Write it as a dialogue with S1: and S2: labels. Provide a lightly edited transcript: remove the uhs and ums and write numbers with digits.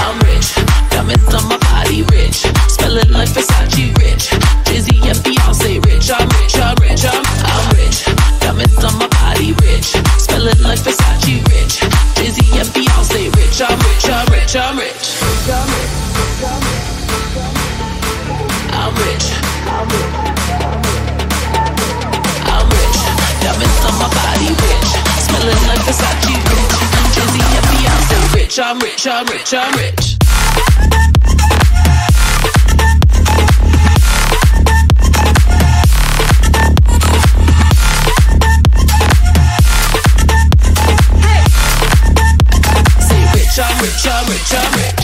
S1: I'm rich. Diamonds on my body, rich. Smelling like Versace, rich. Jay-Z and Beyonce, rich. I'm rich, I'm rich, I'm rich. Diamonds on my body, rich. Smelling like Versace, rich. Jay-Z and Beyonce, rich. I'm rich, I'm rich, I'm rich. I'm rich. I'm rich. Diamonds on my body, rich. Smelling like Versace, rich. Jay-Z and Beyonce, rich. I'm rich, I'm rich, I'm rich. I'm rich, I'm rich, I'm rich.